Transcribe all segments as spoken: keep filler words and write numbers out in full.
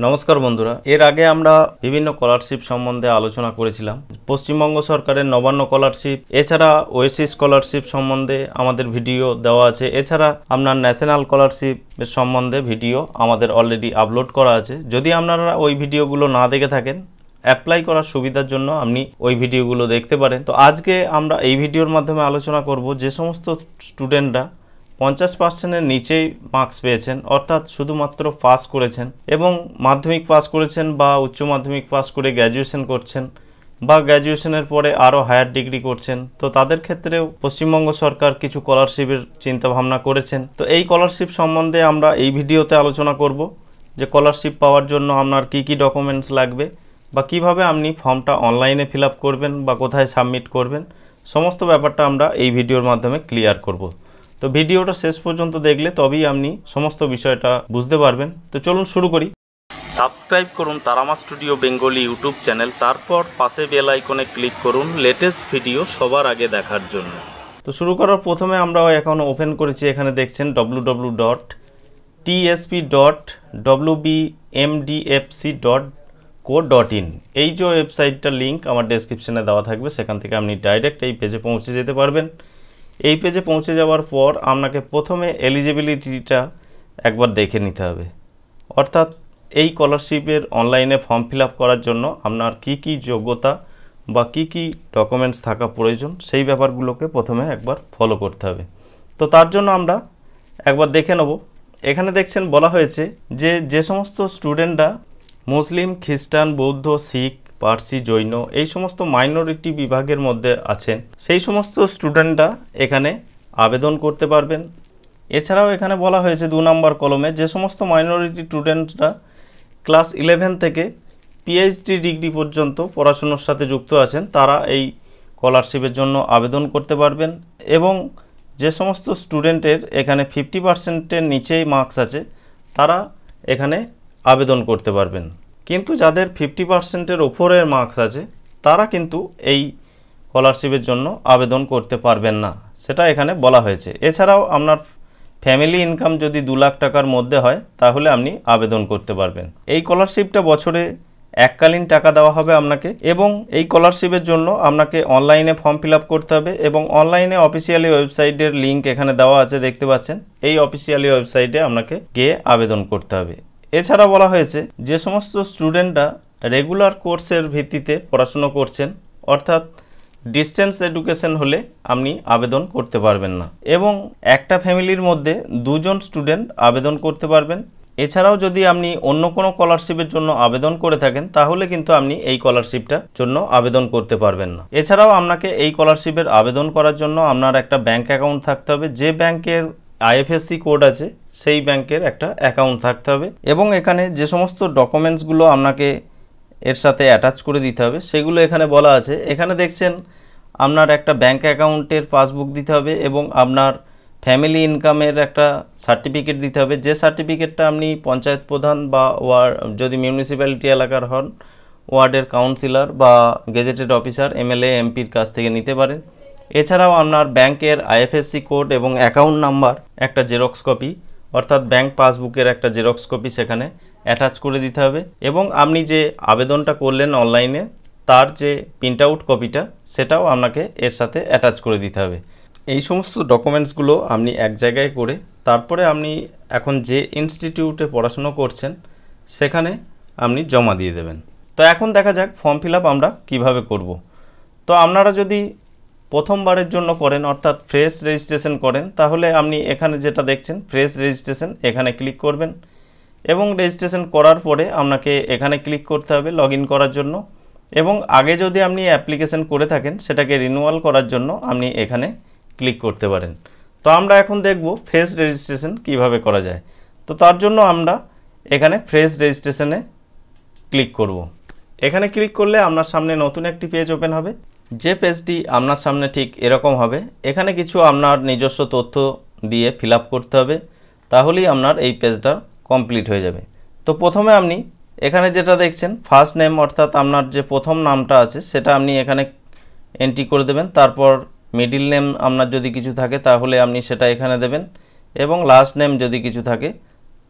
নমস্কার বন্ধুরা, এর আগে আমরা বিভিন্ন স্কলারশিপ সম্বন্ধে আলোচনা করেছিলাম। পশ্চিমবঙ্গ সরকারের নবান্ন স্কলারশিপ, এছাড়া ওয়েসি স্কলারশিপ সম্বন্ধে আমাদের ভিডিও দেওয়া আছে। এছাড়া আপনার ন্যাশনাল স্কলারশিপ সম্বন্ধে ভিডিও আমাদের অলরেডি আপলোড করা আছে। যদি আপনারা ওই ভিডিওগুলো না দেখে থাকেন, অ্যাপ্লাই করার সুবিধার জন্য আপনি ওই ভিডিওগুলো দেখতে পারেন। তো আজকে আমরা এই ভিডিওর মাধ্যমে আলোচনা করব যে সমস্ত স্টুডেন্টরা পঞ্চাশ পার্সেন্টের নিচেই মার্কস পেয়েছেন, অর্থাৎ শুধুমাত্র পাস করেছেন এবং মাধ্যমিক পাস করেছেন বা উচ্চ মাধ্যমিক পাস করে গ্র্যাজুয়েশন করছেন বা গ্র্যাজুয়েশনের পরে আরও হায়ার ডিগ্রি করছেন, তো তাদের ক্ষেত্রেও পশ্চিমবঙ্গ সরকার কিছু স্কলারশিপের চিন্তাভাবনা করেছেন। তো এই স্কলারশিপ সম্বন্ধে আমরা এই ভিডিওতে আলোচনা করব যে স্কলারশিপ পাওয়ার জন্য আপনার কি কি ডকুমেন্টস লাগবে বা কিভাবে আপনি ফর্মটা অনলাইনে ফিল আপ করবেন বা কোথায় সাবমিট করবেন, সমস্ত ব্যাপারটা আমরা এই ভিডিওর মাধ্যমে ক্লিয়ার করব। তো ভিডিওটা শেষ পর্যন্ত দেখলে তবেই আপনি সমস্ত বিষয়টা বুঝতে পারবেন। তো চলুন শুরু করি। সাবস্ক্রাইব করুন Tarama studio Bengali YouTube channel, তারপর পাশে বেল আইকনে ক্লিক করুন লেটেস্ট ভিডিও সবার আগে দেখার জন্য। তো শুরু করার প্রথমে আমরা এখন ওপেন করেছি, এখানে দেখছেন W W W dot T S P dot W B M D F C dot co dot in. এই যে ওয়েবসাইটটার লিঙ্ক আমার ডেসক্রিপশনে দেওয়া থাকবে, সেখান থেকে আপনি ডাইরেক্ট এই পেজে পৌঁছে যেতে পারবেন। এই পেজে পৌঁছে যাওয়ার পর আপনাকে প্রথমে এলিজিবিলিটিটা একবার দেখে নিতে হবে, অর্থাৎ এই স্কলারশিপের অনলাইনে ফর্ম ফিল আপ করার জন্য আপনার কি কি যোগ্যতা বা কি কি ডকুমেন্টস থাকা প্রয়োজন, সেই ব্যাপারগুলোকে প্রথমে একবার ফলো করতে হবে। তো তার জন্য আমরা একবার দেখে নেব। এখানে দেখছেন বলা হয়েছে যে যে সমস্ত স্টুডেন্টরা মুসলিম, খ্রিস্টান, বৌদ্ধ, শিখ, পার্সি, জৈন এই সমস্ত মাইনরিটি বিভাগের মধ্যে আছেন, সেই সমস্ত স্টুডেন্টরা এখানে আবেদন করতে পারবেন। এছাড়াও এখানে বলা হয়েছে দু নম্বর কলমে যে সমস্ত মাইনরিটি স্টুডেন্টরা ক্লাস ইলেভেন থেকে পিএইচডি ডিগ্রি পর্যন্ত পড়াশুনোর সাথে যুক্ত আছেন, তারা এই স্কলারশিপের জন্য আবেদন করতে পারবেন। এবং যে সমস্ত স্টুডেন্টের এখানে ফিফটি পার্সেন্টের নিচেই মার্কস আছে, তারা এখানে আবেদন করতে পারবেন। কিন্তু যাদের ফিফটি পার্সেন্টের ওপরের মার্কস আছে, তারা কিন্তু এই স্কলারশিপের জন্য আবেদন করতে পারবেন না, সেটা এখানে বলা হয়েছে। এছাড়াও আপনার ফ্যামিলি ইনকাম যদি দু লাখ টাকার মধ্যে হয়, তাহলে আপনি আবেদন করতে পারবেন। এই স্কলারশিপটা বছরে এককালীন টাকা দেওয়া হবে আপনাকে, এবং এই স্কলারশিপের জন্য আপনাকে অনলাইনে ফর্ম ফিল আপ করতে হবে। এবং অনলাইনে অফিসিয়ালি ওয়েবসাইটের লিঙ্ক এখানে দেওয়া আছে, দেখতে পাচ্ছেন। এই অফিসিয়ালি ওয়েবসাইটে আপনাকে গিয়ে আবেদন করতে হবে। এছাড়া বলা হয়েছে যে সমস্ত স্টুডেন্টরা রেগুলার কোর্সের ভিত্তিতে পড়াশুনো করছেন, অর্থাৎ ডিস্টেন্স এডুকেশন হলে আপনি আবেদন করতে পারবেন না, এবং একটা ফ্যামিলির মধ্যে দুজন স্টুডেন্ট আবেদন করতে পারবেন। এছাড়াও যদি আপনি অন্য কোনো স্কলারশিপের জন্য আবেদন করে থাকেন, তাহলে কিন্তু আপনি এই স্কলারশিপটার জন্য আবেদন করতে পারবেন না। এছাড়াও আপনাকে এই স্কলারশিপের আবেদন করার জন্য আপনার একটা ব্যাঙ্ক অ্যাকাউন্ট থাকতে হবে। যে ব্যাংকের I F S C code আছে, সেই ব্যাংকের একটা অ্যাকাউন্ট থাকতে হবে। এবং এখানে যে সমস্ত ডকুমেন্টসগুলো আপনাকে এর সাথে অ্যাটাচ করে দিতে হবে, সেগুলো এখানে বলা আছে। এখানে দেখছেন আপনার একটা ব্যাংক অ্যাকাউন্টের পাসবুক দিতে হবে এবং আপনার ফ্যামিলি ইনকামের একটা সার্টিফিকেট দিতে হবে। যে সার্টিফিকেটটা আপনি পঞ্চায়েত প্রধান বা ওয়ার্ড, যদি মিউনিসিপ্যালিটি এলাকার হন, ওয়ার্ডের কাউন্সিলর বা গেজেটেড অফিসার, এমএলএ, এমপির কাছ থেকে নিতে পারেন। এছাড়াও আপনার ব্যাংকের I F S C code এবং অ্যাকাউন্ট নাম্বার একটা জেরক্স কপি, অর্থাৎ ব্যাংক পাসবুকের একটা জেরক্স কপি সেখানে অ্যাটাচ করে দিতে হবে। এবং আপনি যে আবেদনটা করলেন অনলাইনে, তার যে প্রিন্ট আউট কপিটা, সেটাও আপনাকে এর সাথে অ্যাটাচ করে দিতে হবে। এই সমস্ত ডকুমেন্টসগুলো আপনি এক জায়গায় করে তারপরে আপনি এখন যে ইনস্টিটিউটে পড়াশুনো করছেন, সেখানে আপনি জমা দিয়ে দেবেন। তো এখন দেখা যাক ফর্ম ফিল আপ আমরা কীভাবে করব। তো আপনারা যদি প্রথমবারের জন্য করেন, অর্থাৎ ফ্রেশ রেজিস্ট্রেশন করেন, তাহলে আপনি এখানে যেটা দেখছেন ফ্রেশ রেজিস্ট্রেশন, এখানে ক্লিক করবেন। এবং রেজিস্ট্রেশন করার পরে আপনাকে এখানে ক্লিক করতে হবে লগ ইন করার জন্য। এবং আগে যদি আপনি অ্যাপ্লিকেশন করে থাকেন, সেটাকে রিনিউয়াল করার জন্য আপনি এখানে ক্লিক করতে পারেন। তো আমরা এখন দেখব ফ্রেশ রেজিস্ট্রেশন কিভাবে করা যায়। তো তার জন্য আমরা এখানে ফ্রেশ রেজিস্ট্রেশনে ক্লিক করব। এখানে ক্লিক করলে আপনার সামনে নতুন একটি পেজ ওপেন হবে। যে পেজটি আপনার সামনে ঠিক এরকম হবে। এখানে কিছু আপনার নিজস্ব তথ্য দিয়ে ফিল আপ করতে হবে, তাহলেই আপনার এই পেজটা কমপ্লিট হয়ে যাবে। তো প্রথমে আপনি এখানে যেটা দেখছেন ফার্স্ট নেম, অর্থাৎ আপনার যে প্রথম নামটা আছে সেটা আপনি এখানে এন্ট্রি করে দেবেন। তারপর মিডিল নেম আপনার যদি কিছু থাকে, তাহলে আপনি সেটা এখানে দেবেন। এবং লাস্ট নেম যদি কিছু থাকে,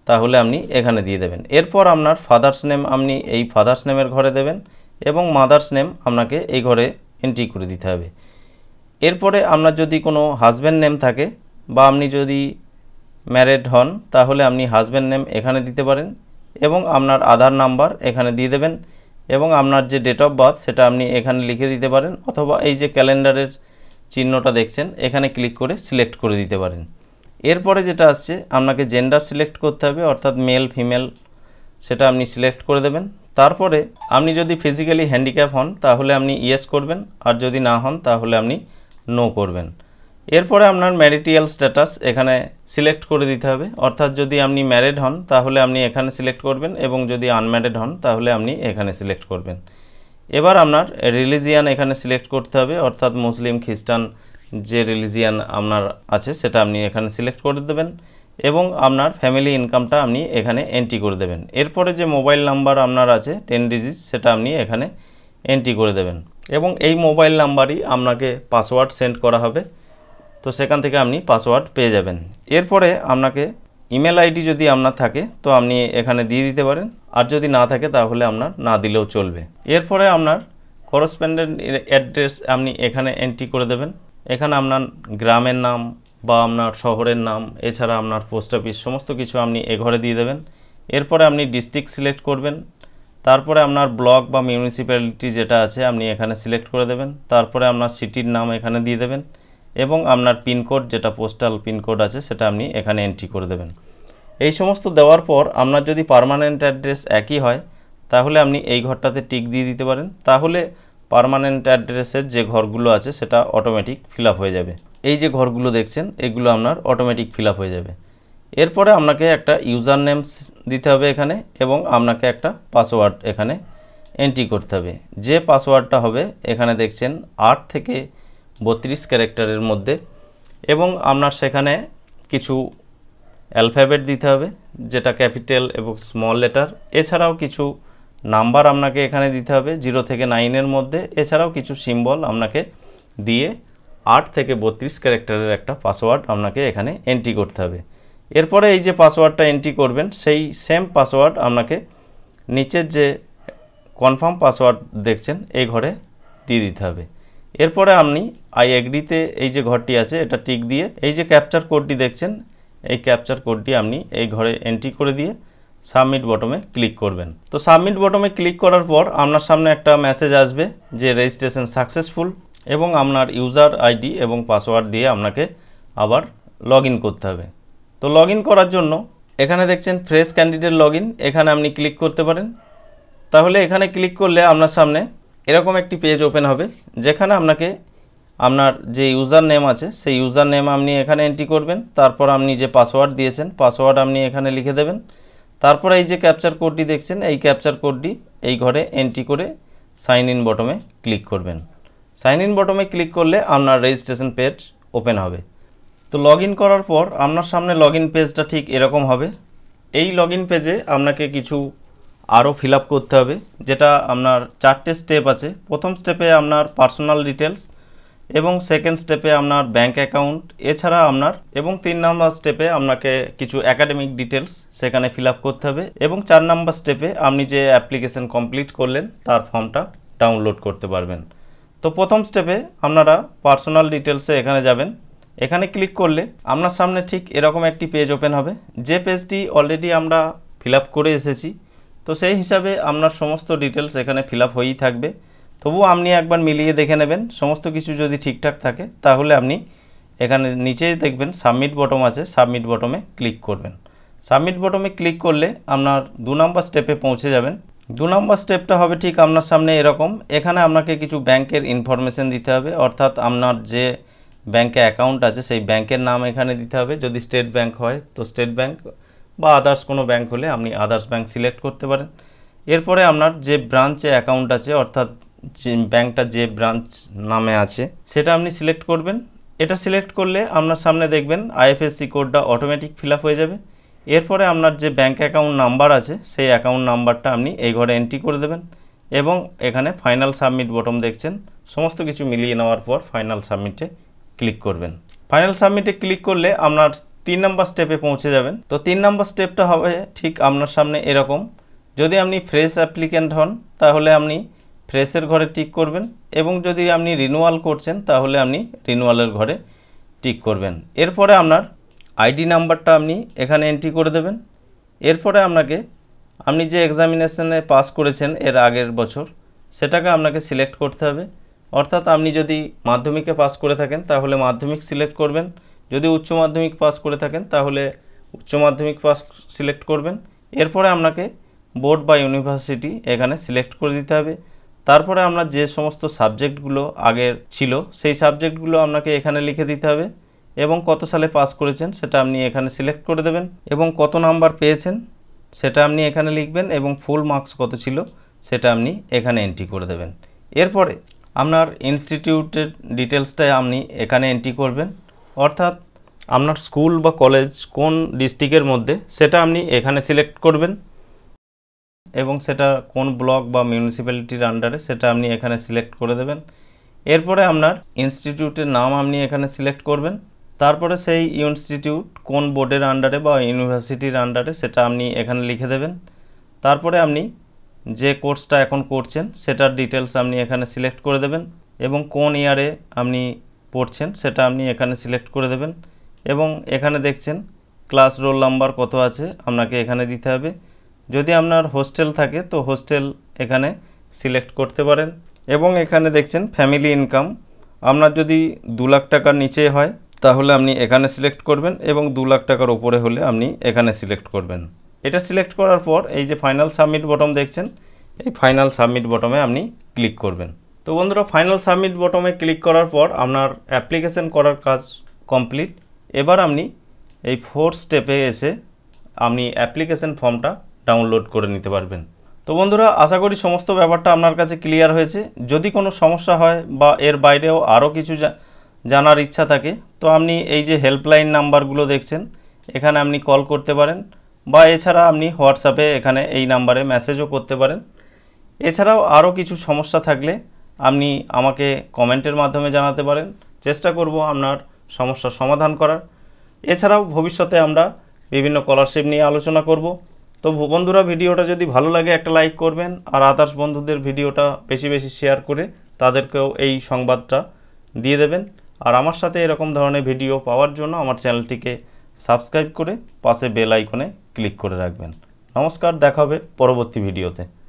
তাহলে আপনি এখানে দিয়ে দেবেন। এরপর আপনার ফাদার্স নেম আপনি এই ফাদার্স নেমের ঘরে দেবেন এবং মাদার্স নেম আপনাকে এই ঘরে এন্ট্রি করে দিতে হবে। এরপরে আপনার যদি কোনো হাজব্যান্ড নেম থাকে বা আপনি যদি ম্যারিড হন তাহলে আপনি হাজব্যান্ড নেম এখানে দিতে পারেন এবং আপনার আধার নাম্বার এখানে দিয়ে দেবেন এবং আপনার যে ডেট অফ বার্থ সেটা আপনি এখানে লিখে দিতে পারেন, অথবা এই যে ক্যালেন্ডারের চিহ্নটা দেখছেন এখানে ক্লিক করে সিলেক্ট করে দিতে পারেন। এরপরে যেটা আসছে আপনাকে জেন্ডার সিলেক্ট করতে হবে, অর্থাৎ মেল ফিমেল সেটা আপনি সিলেক্ট করে দেবেন। তারপরে আপনি যদি ফিজিক্যালি হ্যান্ডিক্যাপ হন তাহলে আপনি ইয়েস করবেন, আর যদি না হন তাহলে আপনি নো করবেন। এরপরে আপনার ম্যারিটাল স্ট্যাটাস এখানে সিলেক্ট করে দিতে হবে, অর্থাৎ যদি আপনি ম্যারিড হন তাহলে আপনি এখানে সিলেক্ট করবেন এবং যদি আনম্যারিড হন তাহলে আপনি এখানে সিলেক্ট করবেন। এবার আপনার রিলিজিয়ান এখানে সিলেক্ট করতে হবে, অর্থাৎ মুসলিম খ্রিস্টান যে রিলিজিয়ান আপনার আছে সেটা আপনি এখানে সিলেক্ট করে দেবেন এবং আপনার ফ্যামিলি ইনকামটা আপনি এখানে এন্ট্রি করে দেবেন। এরপরে যে মোবাইল নাম্বার আপনার আছে টেন ডিজিট সেটা আপনি এখানে এন্ট্রি করে দেবেন এবং এই মোবাইল নাম্বারই আপনাকে পাসওয়ার্ড সেন্ড করা হবে, তো সেখান থেকে আপনি পাসওয়ার্ড পেয়ে যাবেন। এরপরে আপনাকে ইমেল আইডি যদি আপনার থাকে তো আপনি এখানে দিয়ে দিতে পারেন, আর যদি না থাকে তাহলে আপনার না দিলেও চলবে। এরপরে আপনার করসপন্ডেন্ট অ্যাড্রেস আপনি এখানে এন্ট্রি করে দেবেন। এখানে আপনার গ্রামের নাম বা আপনার শহরের নাম এছাড়া আপনার পোস্ট অফিস সমস্ত কিছু আপনি এ ঘরে দিয়ে দেবেন। এরপরে আপনি ডিস্ট্রিক্ট সিলেক্ট করবেন, তারপরে আপনার ব্লক বা মিউনিসিপ্যালিটি যেটা আছে আপনি এখানে সিলেক্ট করে দেবেন। তারপরে আপনার সিটির নাম এখানে দিয়ে দেবেন এবং আপনার পিনকোড যেটা পোস্টাল পিনকোড আছে সেটা আপনি এখানে এন্ট্রি করে দেবেন। এই সমস্ত দেওয়ার পর আপনার যদি পার্মানেন্ট অ্যাড্রেস একই হয় তাহলে আপনি এই ঘরটাতে টিক দিয়ে দিতে পারেন, তাহলে পার্মানেন্ট অ্যাড্রেসের যে ঘরগুলো আছে সেটা অটোমেটিক ফিল আপ হয়ে যাবে। এই যে ঘরগুলো দেখছেন এগুলো আপনার অটোমেটিক ফিল আপ হয়ে যাবে। এরপরে আপনাকে একটা ইউজার নেম দিতে হবে এখানে এবং আপনাকে একটা পাসওয়ার্ড এখানে এন্ট্রি করতে হবে। যে পাসওয়ার্ডটা হবে এখানে দেখছেন আট থেকে বত্রিশ ক্যারেক্টারের মধ্যে এবং আপনার সেখানে কিছু অ্যালফাবেট দিতে হবে যেটা ক্যাপিটাল এবং স্মল লেটার, এছাড়াও কিছু নাম্বার আপনাকে এখানে দিতে হবে জিরো থেকে নাইনের মধ্যে, এছাড়াও কিছু সিম্বল আপনাকে দিয়ে আট থেকে বত্রিশ ক্যারেক্টারের একটা পাসওয়ার্ড আপনাকে এখানে এন্ট্রি করতে হবে। এরপরে এই যে পাসওয়ার্ডটা এন্ট্রি করবেন সেই সেম পাসওয়ার্ড আপনাকে নিচের যে কনফার্ম পাসওয়ার্ড দেখছেন এই ঘরে দিয়ে দিতে হবে। এরপরে আপনি আই এগ্রিতে এই যে ঘরটি আছে এটা টিক দিয়ে এই যে ক্যাপচার কোডটি দেখছেন এই ক্যাপচার কোডটি আপনি এই ঘরে এন্ট্রি করে দিয়ে সাবমিট বটমে ক্লিক করবেন। তো সাবমিট বটমে ক্লিক করার পর আপনার সামনে একটা মেসেজ আসবে যে রেজিস্ট্রেশন সাকসেসফুল এবং আপনার ইউজার আইডি এবং পাসওয়ার্ড দিয়ে আপনাকে আবার লগ ইন করতে হবে। তো লগ ইন করার জন্য এখানে দেখছেন ফ্রেশ ক্যান্ডিডেট লগ ইন, এখানে আপনি ক্লিক করতে পারেন। তাহলে এখানে ক্লিক করলে আপনার সামনে এরকম একটি পেজ ওপেন হবে যেখানে আপনাকে আপনার যে ইউজার নেম আছে সেই ইউজার নেম আপনি এখানে এন্ট্রি করবেন, তারপর আপনি যে পাসওয়ার্ড দিয়েছেন পাসওয়ার্ড আপনি এখানে লিখে দেবেন, তারপর এই যে ক্যাপচার কোডটি দেখছেন এই ক্যাপচার কোডটি এই ঘরে এন্ট্রি করে সাইন ইন বটমে ক্লিক করবেন। সাইন ইন বটমে ক্লিক করলে আপনার রেজিস্ট্রেশন পেজ ওপেন হবে। তো লগ ইন করার পর আপনার সামনে লগ ইন পেজটা ঠিক এরকম হবে। এই লগ ইন পেজে আপনাকে কিছু আরও ফিল আপ করতে হবে, যেটা আপনার চারটে স্টেপ আছে। প্রথম স্টেপে আপনার পার্সোনাল ডিটেলস এবং সেকেন্ড স্টেপে আপনার ব্যাঙ্ক অ্যাকাউন্ট এছাড়া আপনার এবং তিন নম্বর স্টেপে আপনাকে কিছু একাডেমিক ডিটেলস সেখানে ফিল আপ করতে হবে এবং চার নম্বর স্টেপে আপনি যে অ্যাপ্লিকেশন কমপ্লিট করলেন তার ফর্মটা ডাউনলোড করতে পারবেন। তো প্রথম স্টেপে আপনারা পার্সোনাল ডিটেলসে এখানে যাবেন, এখানে ক্লিক করলে আপনার সামনে ঠিক এরকম একটি পেজ ওপেন হবে। যে পেজটি অলরেডি আমরা ফিল আপ করে এসেছি, তো সেই হিসাবে আপনার সমস্ত ডিটেলস এখানে ফিল আপ হয়েই থাকবে। তবুও আপনি একবার মিলিয়ে দেখে নেবেন, সমস্ত কিছু যদি ঠিকঠাক থাকে তাহলে আপনি এখানে নিচেই দেখবেন সাবমিট বটম আছে, সাবমিট বটমে ক্লিক করবেন। সাবমিট বটমে ক্লিক করলে আপনার দু নম্বর স্টেপে পৌঁছে যাবেন। দু নম্বর স্টেপটা হবে ঠিক আপনার সামনে এরকম। এখানে আপনাকে কিছু ব্যাংকের ইনফরমেশন দিতে হবে, অর্থাৎ আপনার যে ব্যাংকে অ্যাকাউন্ট আছে সেই ব্যাংকের নাম এখানে দিতে হবে। যদি স্টেট ব্যাংক হয় তো স্টেট ব্যাংক বা আদার্স কোনো ব্যাংক হলে আপনি আদার্স ব্যাংক সিলেক্ট করতে পারেন। এরপরে আপনার যে ব্রাঞ্চে অ্যাকাউন্ট আছে অর্থাৎ যে ব্যাংকটা যে ব্রাঞ্চ নামে আছে সেটা আপনি সিলেক্ট করবেন। এটা সিলেক্ট করলে আপনার সামনে দেখবেন আইএফএসসি কোডটা অটোমেটিক ফিল আপ হয়ে যাবে। এরপরে আপনার যে ব্যাংক অ্যাকাউন্ট নাম্বার আছে সেই অ্যাকাউন্ট নাম্বারটা আপনি এই ঘরে এন্ট্রি করে দেবেন এবং এখানে ফাইনাল সাবমিট বটম দেখছেন। সমস্ত কিছু মিলিয়ে নেওয়ার পর ফাইনাল সাবমিটে ক্লিক করবেন। ফাইনাল সাবমিটে ক্লিক করলে আপনার তিন নাম্বার স্টেপে পৌঁছে যাবেন। তো তিন নাম্বার স্টেপটা হবে ঠিক আপনার সামনে এরকম। যদি আপনি ফ্রেশ অ্যাপ্লিক্যান্ট হন তাহলে আপনি ফ্রেশের ঘরে টিক করবেন, এবং যদি আপনি রিনিউয়াল করছেন তাহলে আপনি রিনিউয়ালের ঘরে টিক করবেন। এরপরে আপনার আইডি নাম্বারটা আপনি এখানে এন্ট্রি করে দেবেন। এরপরে আপনাকে আপনি যে এক্সামিনেশনে পাস করেছেন এর আগের বছর সেটাকে আপনাকে সিলেক্ট করতে হবে। অর্থাৎ আপনি যদি মাধ্যমিকে পাস করে থাকেন তাহলে মাধ্যমিক সিলেক্ট করবেন, যদি উচ্চ মাধ্যমিক পাস করে থাকেন তাহলে উচ্চ মাধ্যমিক পাস সিলেক্ট করবেন। এরপরে আপনাকে বোর্ড বা ইউনিভার্সিটি এখানে সিলেক্ট করে দিতে হবে। তারপরে আপনার যে সমস্ত সাবজেক্টগুলো আগের ছিল সেই সাবজেক্টগুলো আপনাকে এখানে লিখে দিতে হবে, এবং কত সালে পাস করেছেন সেটা আপনি এখানে সিলেক্ট করে দেবেন, এবং কত নাম্বার পেয়েছেন সেটা আপনি এখানে লিখবেন, এবং ফুল মার্কস কত ছিল সেটা আপনি এখানে এন্ট্রি করে দেবেন। এরপরে আপনার ইনস্টিটিউটের ডিটেলসটাই আপনি এখানে এন্ট্রি করবেন, অর্থাৎ আপনার স্কুল বা কলেজ কোন ডিস্ট্রিক্টের মধ্যে সেটা আপনি এখানে সিলেক্ট করবেন, এবং সেটা কোন ব্লক বা মিউনিসিপ্যালিটির আন্ডারে সেটা আপনি এখানে সিলেক্ট করে দেবেন। এরপরে আপনার ইনস্টিটিউটের নাম আপনি এখানে সিলেক্ট করবেন। তারপরে সেই ইনস্টিটিউট কোন বোর্ডের আন্ডারে বা ইউনিভার্সিটির আন্ডারে সেটা আপনি এখানে লিখে দেবেন। তারপরে আপনি যে কোর্সটা এখন করছেন সেটার ডিটেলস আপনি এখানে সিলেক্ট করে দেবেন, এবং কোন ইয়ারে আপনি পড়ছেন সেটা আপনি এখানে সিলেক্ট করে দেবেন। এবং এখানে দেখছেন ক্লাস রোল নাম্বার কত আছে আপনাকে এখানে দিতে হবে। যদি আপনার হোস্টেল থাকে তো হোস্টেল এখানে সিলেক্ট করতে পারেন। এবং এখানে দেখছেন ফ্যামিলি ইনকাম, আপনার যদি দু লাখ টাকার নিচে হয় তাহলে আপনি এখানে সিলেক্ট করবেন, এবং দু লাখ টাকার উপরে হলে আপনি এখানে সিলেক্ট করবেন। এটা সিলেক্ট করার পর এই যে ফাইনাল সাবমিট বটম দেখছেন, এই ফাইনাল সাবমিট বটমে আপনি ক্লিক করবেন। তো বন্ধুরা, ফাইনাল সাবমিট বটমে ক্লিক করার পর আপনার অ্যাপ্লিকেশন করার কাজ কমপ্লিট। এবার আপনি এই ফোর্থ স্টেপে এসে আপনি অ্যাপ্লিকেশন ফর্মটা ডাউনলোড করে নিতে পারবেন। তো বন্ধুরা, আশা করি সমস্ত ব্যাপারটা আপনার কাছে ক্লিয়ার হয়েছে। যদি কোনো সমস্যা হয় বা এর বাইরেও আরও কিছু জানার ইচ্ছা থাকে তো আপনি এই যে হেল্পলাইন নাম্বারগুলো দেখছেন এখানে আপনি কল করতে পারেন, বা এছাড়া আপনি হোয়াটসঅ্যাপে এখানে এই নাম্বারে মেসেজও করতে পারেন। এছাড়াও আরও কিছু সমস্যা থাকলে আপনি আমাকে কমেন্টের মাধ্যমে জানাতে পারেন, চেষ্টা করব আপনার সমস্যার সমাধান করার। এছাড়াও ভবিষ্যতে আমরা বিভিন্ন স্কলারশিপ নিয়ে আলোচনা করব। তো বন্ধুরা, ভিডিওটা যদি ভালো লাগে একটা লাইক করবেন, আর আদার্স বন্ধুদের ভিডিওটা বেশি বেশি শেয়ার করে তাদেরকেও এই সংবাদটা দিয়ে দেবেন। আর আমার সাথে এরকম ধরনের ভিডিও পাওয়ার জন্য আমার চ্যানেলটিকে সাবস্ক্রাইব করে পাশে বেল আইকনে ক্লিক করে রাখবেন। নমস্কার, দেখা হবে পরবর্তী ভিডিওতে।